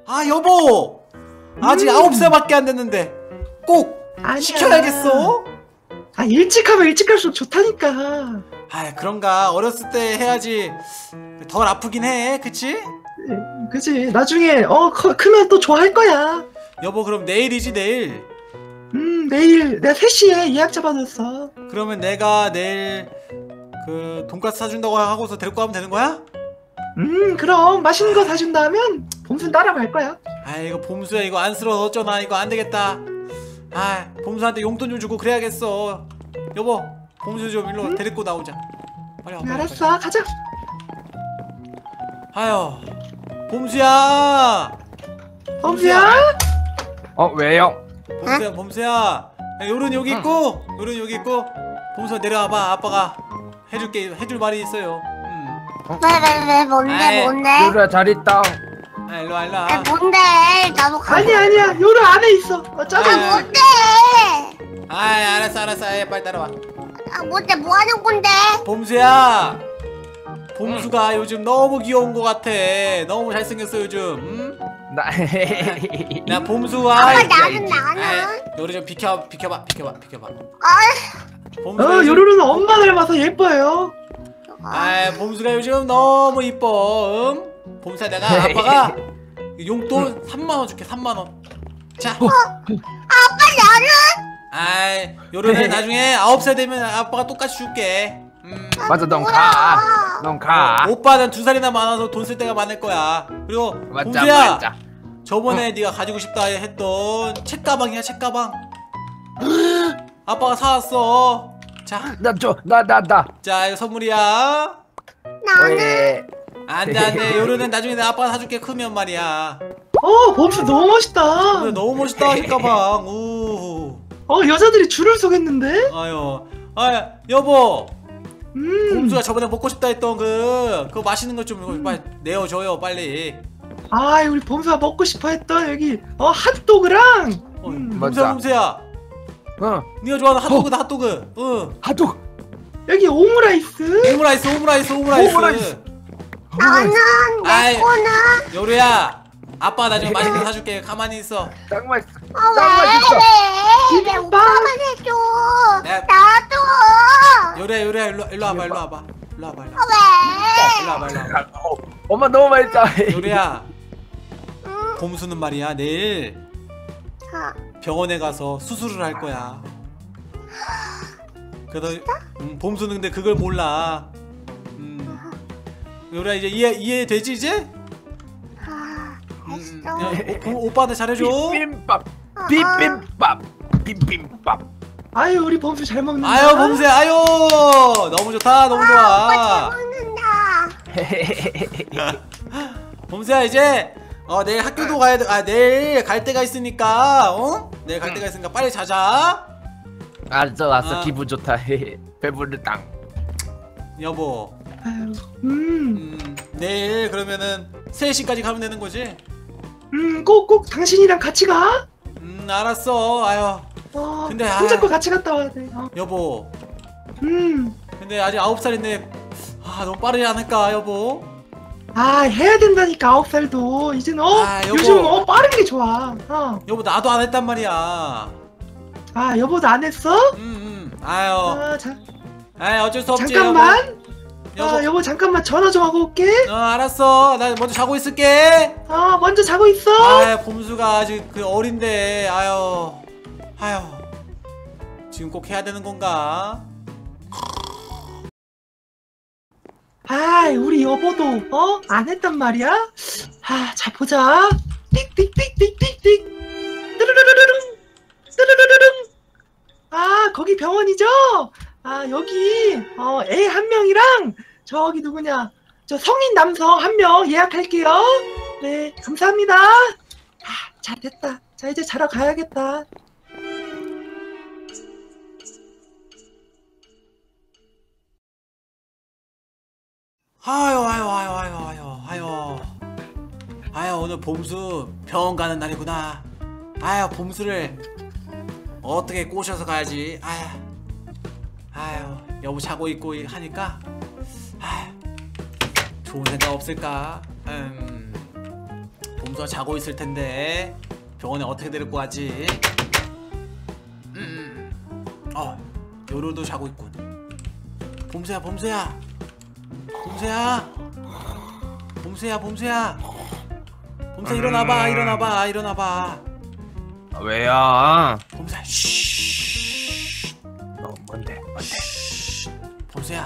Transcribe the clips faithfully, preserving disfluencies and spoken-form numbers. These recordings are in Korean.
아 여보, 아직 음. 아홉 살밖에 안 됐는데 꼭 아니야. 시켜야겠어? 아 일찍 하면 일찍 할수록 좋다니까. 아 그런가, 어렸을 때 해야지 덜 아프긴 해, 그치? 그치. 나중에 어 커, 크면 또 좋아할 거야. 여보 그럼 내일이지, 내일. 음 내일 내가 세 시에 예약 잡아놨어. 그러면 내가 내일 그 돈까스 사준다고 하고서 데리고 가면 되는 거야? 음 그럼 맛있는 거 사준다 하면 봄순 따라갈 거야. 아 이거 봄수야, 이거 안쓰러워 어쩌나, 이거 안되겠다. 아 봄수한테 용돈 좀 주고 그래야겠어. 여보, 봄수 좀 일로 응? 데리고 나오자. 빨리 와, 빨리 와, 알았어 빨리. 가자. 아유 봄수야. 봄수야? 어 왜요? 봄수야, 봄수야. 야, 요런 여기 있고, 요런 여기 있고. 봄수야 내려와봐, 아빠가 해줄게, 해줄 말이 있어요. 음. 왜 왜 왜 뭔데 아이, 뭔데? 요루야 잘 있다. 아 일로와, 일로와. 아 뭔데? 나도 가. 아니 아니야 요루 안에 있어. 어, 아 짜장. 아, 뭔데? 아 알았어, 알았어. 아, 빨리 따라와. 아 뭔데 뭐 하는 건데? 봄수야, 봄수가 요즘 너무 귀여운 것 같아. 너무 잘생겼어 요즘. 음? 나 나 봄수가. 아빠 아이, 나는 나는. 아이, 요리 좀 비켜, 비켜봐, 비켜봐, 비켜봐. 아 봄수가 어 요즘, 요루는 엄마 닮아서 예뻐요. 아 봄수가 요즘 너무 이뻐. 음? 봄수야, 내가 아빠가 용돈 삼만 원 줄게, 삼만 원. 자. 아빠 나는. 아이 요리는 나중에 아홉 살 되면 아빠가 똑같이 줄게. 음. 맞아, 넌 뭐야? 가. 넌 가. 어, 오빠는 두 살이나 많아서 돈 쓸 때가 많을 거야. 그리고 맞자, 봄수야, 맞자. 저번에 네가 가지고 싶다 했던 책가방이야, 책가방. 아빠가 사왔어. 자, 나 줘, 나, 나, 나. 자 이거 선물이야. 나는. 왜? 안돼, 안돼. 요리는 나중에 내 아빠가 사줄게, 크면 말이야. 어 봄수 너무 멋있다. 근데 너무 멋있다, 책가방. 우. 어 여자들이 줄을 서겠는데? 아유, 아 여보. 음. 봄수가 저번에 먹고 싶다 했던 그 그거 맛있는 거 좀 빨리 내어줘요, 빨리. 아 우리 봄수가 먹고 싶어 했던 여기 어 핫도그랑. 어, 음. 봄수야, 맞아. 봄수야. 어, 네가 좋아하는 핫도그다, 핫도그. 응. 하도. 여기 오므라이스. 오므라이스, 오므라이스, 오므라이스. 오므라이스. 나는 아이. 내 거는. 요리야, 아빠 나중에 맛있는 거 사줄게. 가만히 있어. 딱 맛있어. 아 딱 맛있어. 왜? 왜 김밥. 오빠만 해줘. 네. 나도. 요리야, 요리야, 일로, 일로 와봐, 일로 와봐. 일로 와봐, 일로 와봐. 왜? 일로 와봐, 일로 와봐. 어, 엄마 너무 맛있다. 요리야, 응. 봄수는 말이야, 내일 자, 병원에 가서 수술을 할 거야. 그래서 음, 봄수는 근데 그걸 몰라. 음. 요리야, 이제 이해 이해되지 이제? 아, 음, 알았어. 야, 오, 오, 오빠한테 잘해줘. 비빔밥. 비빔밥. 비빔밥. 아유 우리 봄수 잘 먹는다. 아유 봄수야, 아유 너무 좋다, 너무 좋아. 먹는다. 봄수야, 이제 어 내일 학교도 가야 돼. 아 내일 갈 데가 있으니까, 어? 내일 갈 데가 있으니까 빨리 자자. 알았어, 알았어. 아. 기분 좋다. 배부르다. 여보. 아유, 음, 음, 내일 그러면은 세 시까지 가면 되는 거지? 음, 꼭, 꼭 당신이랑 같이 가. 음, 알았어. 아유, 어, 근데, 아. 손잡고 같이 갔다 와야 돼. 어. 여보. 음, 근데 아직 아홉 살인데, 아, 너무 빠르지 않을까, 여보? 아, 해야 된다니까, 아홉 살도. 이제는, 어, 아, 여보. 요즘은, 어, 빠른 게 좋아. 어. 여보, 나도 안 했단 말이야. 아, 여보도 안 했어? 음, 음. 아유, 아, 자, 아유, 어쩔 수 없지. 잠깐만. 여보. 아, 여보, 잠깐만 전화 좀 하고 올게. 어, 알았어. 나 먼저 자고 있을게. 어, 먼저 자고 있어. 아유, 봄수가 아직 그 어린데, 아유, 아유. 지금 꼭 해야 되는 건가? 아, 우리 여보도, 어, 안 했단 말이야? 아, 자, 보자. 띡띡띡띡띡띡. 뚜루루루루룽. 뚜루루루룽. 아, 거기 병원이죠? 아, 여기, 어, 애 한 명이랑, 저기 누구냐, 저 성인 남성 한 명 예약할게요. 네, 감사합니다. 아, 자, 됐다. 자, 이제 자러 가야겠다. 아유, 아유, 아유, 아유, 아유, 아유. 아유, 오늘 봄수 병원 가는 날이구나. 아유, 봄수를 어떻게 꼬셔서 가야지. 아유, 아유, 여보 자고 있고 하니까, 아유, 좋은 생각 없을까? 음, 범수가 자고 있을 텐데 병원에 어떻게 데리고 가지? 음. 어, 요루도 자고 있군. 범수야, 범수야, 범수야, 범수야, 범수야, 범수야 일어나봐, 일어나봐, 일어나봐. 아, 왜요? 범수야, 쉬. 어, 뭔데? 뭔데? 범수야.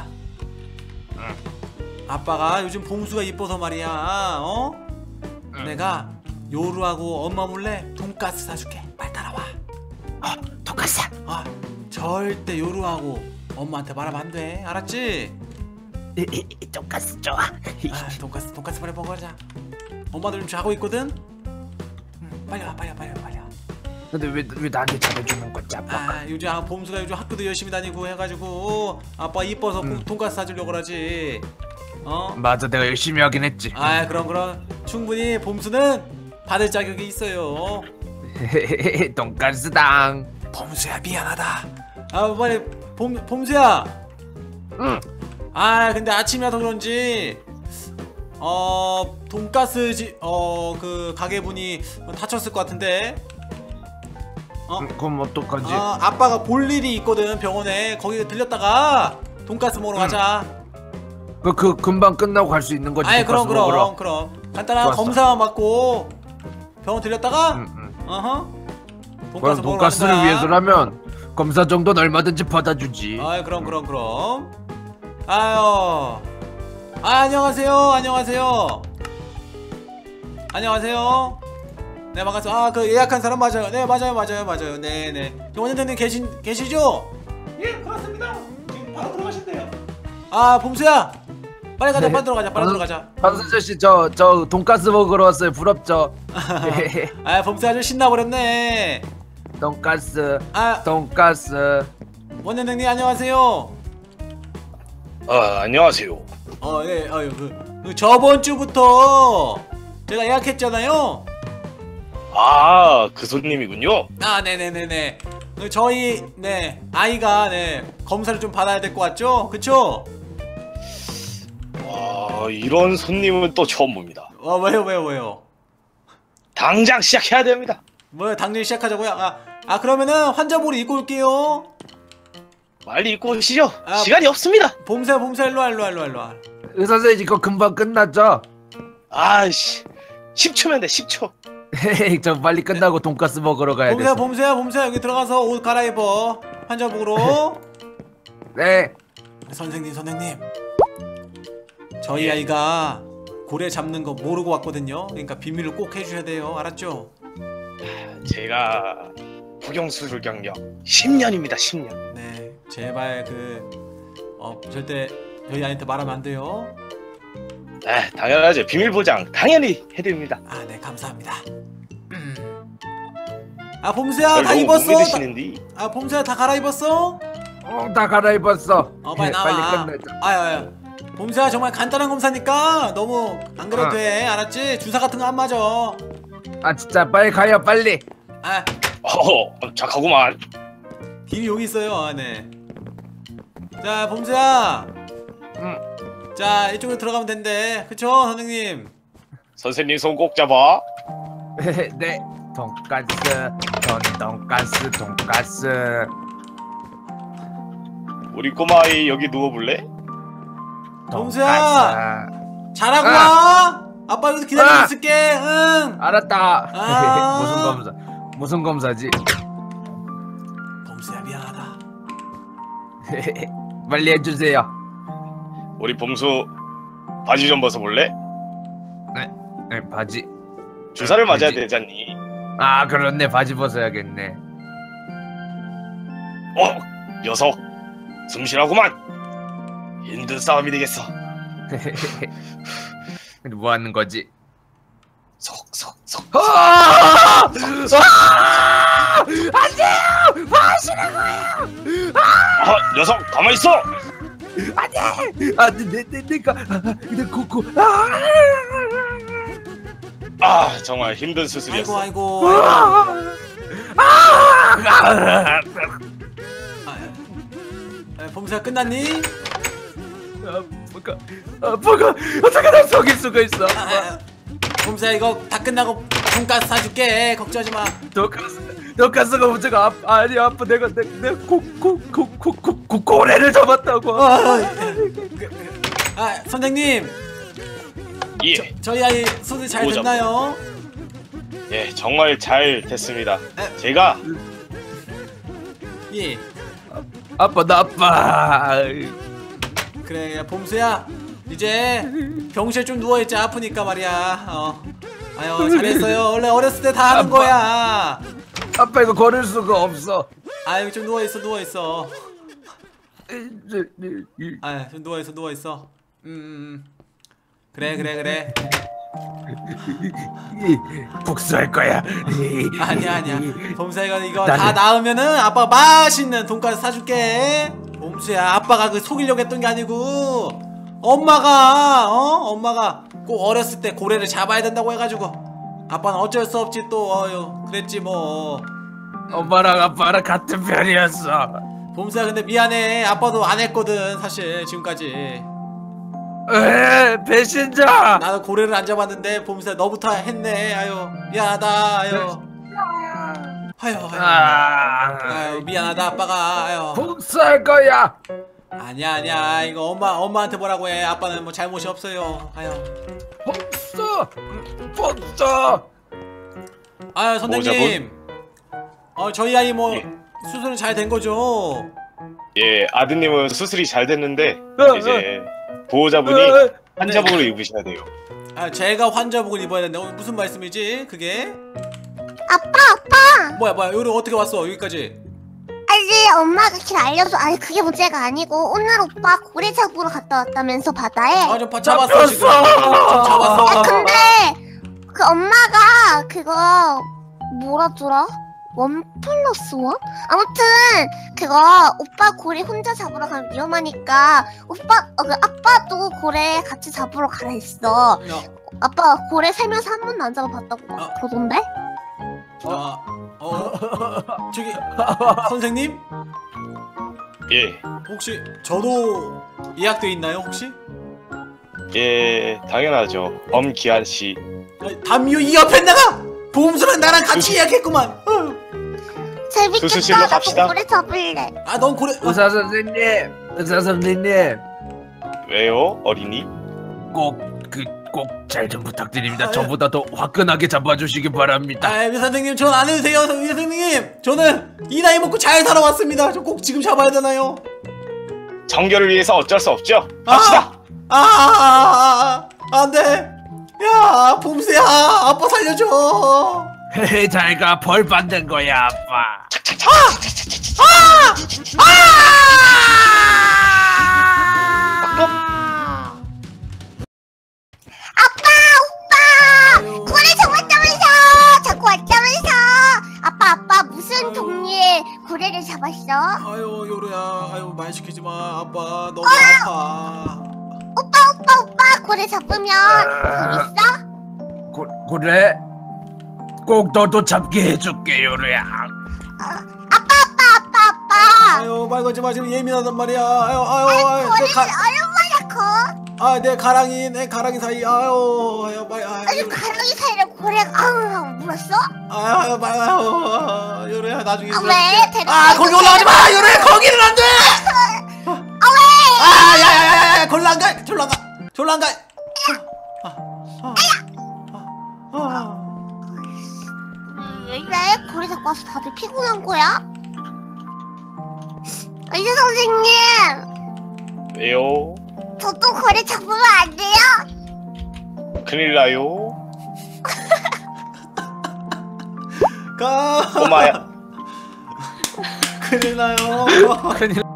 아빠가 요즘 봉수가 이뻐서 말이야. 어? 응. 내가 요루하고 엄마 몰래 돈가스 사줄게. 빨리 따라와. 어, 돈가스. 아, 절대 요루하고 엄마한테 말하면 안 돼. 알았지? 이, 이, 이 돈가스 좋아. 아, 돈가스 돈가스 빨리 먹어자. 엄마들 좀 자고 있거든. 응, 빨리 와, 빨리 와, 빨리 와, 빨리 와. 근데 왜, 왜 나한테 잘해주는 거지, 아빠? 아, 요즘 아, 봄수가 요즘 학교도 열심히 다니고 해가지고 아빠 이뻐서 응. 돈가스 사주려고 그러지. 어? 맞아, 내가 열심히 하긴 했지. 아, 그럼 그럼 충분히 봄수는 받을 자격이 있어요. 돈가스당. 봄수야 미안하다. 아, 빨리 봄 봄수야. 응. 아, 근데 아침이라서 그런지 어 돈가스 어그 가게분이 다쳤을 것 같은데. 어? 응, 그럼 어떡하지? 아, 아빠가 볼 일이 있거든 병원에. 거기 들렸다가 돈가스 먹으러 가자. 그, 그 금방 끝나고 갈 수 있는 거지. 아이, 그럼 돈가스 그럼 먹으러. 그럼 간단한 좋았어. 검사만 받고 병원 들렸다가 응, 응. 어허 돈가스 그럼 먹으러 돈가스를 가는 거야. 위해서라면 검사 정도는 얼마든지 받아주지. 아이, 그럼 그럼 그럼. 아유. 아, 안녕하세요. 안녕하세요. 안녕하세요. 네, 반갑습니다. 아, 그 예약한 사람 맞아요. 네, 맞아요. 맞아요. 맞아요. 네, 네. 원장님 계신 계시죠? 예, 그렇습니다. 지금 바로 들어가신대요. 아, 봄수야. 빨리 가자. 빨리 들어가자. 빨리 들어가자. 한순철 씨, 저, 저 돈가스 먹으러 왔어요. 부럽죠? 아, 봄수 아주 신나버렸네. 돈가스, 아, 돈가스. 원장님 안녕하세요. 아, 안녕하세요. 어, 예, 아유, 그, 그 저번 주부터 제가 예약했잖아요. 아, 그 손님이군요. 아, 네네네네. 그 저희 네 아이가 네 검사를 좀 받아야 될 것 같죠? 그쵸? 와, 이런 손님은 또 처음 봅니다. 어, 왜요, 왜요, 왜요? 당장 시작해야 됩니다. 뭐요? 당장 시작하자고요? 아, 아 그러면은 환자복을 입고 올게요. 빨리 입고 오시죠. 아, 시간이 없습니다. 봄새, 봄새, 일로와, 일로와, 일로와, 일로와. 의사 선생님, 이거 금방 끝났죠? 아이씨, 십 초면 돼, 십 초. 저 빨리 끝나고 돈가스 먹으러 가야 봄새야, 돼. 봄새야, 봄새야, 여기 들어가서 옷 갈아입어. 환자복으로. 네. 선생님, 선생님. 저희 예. 아이가 고래 잡는 거 모르고 왔거든요. 그러니까 비밀을 꼭 해주셔야 돼요. 알았죠? 제가 부경수술 경력 십 년입니다, 십 년. 네, 제발 그 어, 절대 저희 아이한테 말하면 안 돼요. 네, 당연하죠. 비밀 보장 당연히 해드립니다. 아, 네, 감사합니다. 음. 아, 봄수야 절 다 너무 못 입었어? 믿으시는데. 다, 아, 봄수야 다 갈아입었어? 어, 다 갈아입었어. 어, 빨리 네, 나와. 빨리 끝내자. 아유, 아유. 봄수야 정말 간단한 검사니까 너무 안 그래도 어. 돼. 알았지? 주사 같은 거 안 맞아. 아, 진짜 빨리 가요, 빨리. 아, 어, 깜짝하구만. 길이 여기 있어요. 아, 네. 자, 봄수야. 응. 자, 이쪽으로 들어가면 된대. 그쵸, 선생님? 선생님 손 꼭 잡아. 네. 돈가스, 돈, 돈가스, 돈가스. 우리 꼬마아이 여기 누워볼래? 봄수야! 잘하고 아. 와! 아빠 여기서 기다리고 아. 있을게. 응. 알았다. 아. 무슨 검사? 무슨 검사지? 봄수야 미안하다. 빨리 해주세요. 우리 봄수 바지 좀 벗어볼래? 네, 바지. 주사를 맞아야 바지. 되잖니. 아, 그렇네. 바지 벗어야겠네. 어, 녀석 숨쉬라구만. 힘든 싸움이 되겠어. 근데 뭐 하는 거지? 속속속. 아! 아! 안 돼요! 뭐 하시는 거예요? 아, 녀석 가만 있어. 안 돼! 아, 내, 내, 내, 내가, 내 코코. 아! 아, 정말 힘든 아이고 수술이었어. 아이고. 아이고. 아! 아! 아, 아, 봄수야 끝났니? 아, 뭐가, 아, 뭐가, 어떻게 날 속일 수가 있어? 아, 아, 봄수야 이거 다 끝나고 돈가스 사줄게. 걱정하지 마. 돈가스 돈가스가 문제가 아, 아니 아빠 내가 내, 내가 고고고고고 고래를 잡았다고. 아, 그, 그, 아 선생님. 예. 저, 저희 아이 수술 잘 보자, 됐나요? 예, 정말 잘 됐습니다. 에. 제가 예. 아빠 나빠. 그래 봄수야 이제 병실에 좀 누워있자. 아프니까 말이야. 어. 아유 잘했어요. 원래 어렸을 때 다 하는 아빠. 거야. 아빠 이거 걸을 수가 없어. 아유 좀 누워있어 누워있어. 아유 좀 누워있어 누워있어. 음, 음. 그래 그래 그래. 복수할 거야. 아니야 아니야. 봄수야 이거 나는- 다 나으면은 아빠 맛있는 돈가스 사줄게. 봄수야 아빠가 그 속이려고 했던 게 아니고 엄마가 어 엄마가 꼭 어렸을 때 고래를 잡아야 된다고 해가지고 아빠는 어쩔 수 없지 또. 어휴 그랬지 뭐. 엄마랑 아빠랑 같은 편이었어. 봄수야 근데 미안해. 아빠도 안 했거든 사실 지금까지. 에 배신자. 나도 고래를 안 잡았는데 봄수야 너부터 했네. 아유 미안하다. 아유 아유 아유, 아, 아유 미안하다 아빠가. 아유 복수할 거야. 아니야 아니야 이거 엄마 엄마한테 뭐라고 해. 아빠는 뭐 잘못이 없어요. 아유 복수 복수. 아유 선생님. 어 저희 아이 뭐 예. 수술은 잘 된 거죠? 예, 아드님은 수술이 잘 됐는데 어, 이제 보호자분이 어, 환자복을 입으셔야 돼요. 아 제가 환자복을 입어야 된다. 어, 무슨 말씀이지 그게? 아빠 아빠 뭐야 뭐야 여기 어떻게 왔어 여기까지? 아니 엄마가 길 알려줘. 아니 그게 문제가 아니고 오늘 오빠 고래 잡으러 갔다 왔다면서 바다에. 아좀 잡았어 지금. 잡혔어. 좀 잡았어. 야 근데 그 엄마가 그거 뭐라더라? 원 플러스 원? 아무튼 그거 오빠 고래 혼자 잡으러 가면 위험하니까 오빠 어, 그 아빠도 고래 같이 잡으러 가라 했어. 야, 아빠 고래 살면서 한 번도 안 잡아봤다고 막 어. 그러던데? 아, 어 저기 선생님 예, 혹시 저도 예약돼 있나요 혹시? 예, 당연하죠. 엄기한 씨. 아니, 담요 이 옆에 나가. 봄수랑 나랑 같이 예약했구만. 어. 재밌겠다. 수술실로 나도 갑시다. 고래 잡을래. 아 넌 고래. 어, 의사 선생님, 의사 선생님, 왜요, 어린이? 꼭 그 꼭 잘 좀 부탁드립니다. 아, 저보다 더 화끈하게 잡아주시기 바랍니다. 아, 미 선생님, 전 안 해도 돼요, 미 선생님. 저는 이 나이 먹고 잘 살아왔습니다. 저 꼭 지금 잡아야 되나요? 정결을 위해서 어쩔 수 없죠. 갑시다. 아, 아, 아, 안 돼. 야, 봄새야, 아빠 살려줘. 헤헤, 잘가. 벌 받는 거야, 아빠. 아빠, 오빠, 고래 잡았다면서, 자꾸 왔다면서. 아빠, 아빠 무슨 종류의 고래를 잡았어? 아유, 요루야, 아유, 말 시키지 마. 아빠 너무 아파. 오빠, 오빠, 오빠, 고래 잡으면 재밌어? 고, 그래? 꼭 너도 잡게 해줄게, 요루야. 아빠, 아빠, 아빠, 아빠. 아유, 말 걸지 마. 지금 예민하단 말이야. 아유, 아유, 아유, 내 고래는 가, 얼마나 커? 아, 내 가랑이, 내 가랑이 사이. 아유, 아유, 말, 아니 아유, 가랑이 사이를 고래가 아우 물었어? 아유, 말, 아유, 요루야, 나중에. 아, 왜? 데려가 아, 거기 올라가지 마, 요루야, 거기는 안 돼. 아 왜? 아, 야야야야, 골라 안 가, 졸라 안 가, 졸라 안 가. 아, 아, 아, 아. 왜 이래? 고래 잡고 와서 다들 피곤한 거야? 의사 선생님, 왜요? 저도 고래 잡으면 안 돼요? 큰일 나요. 가. 꼬마야. 큰일 나요. 큰일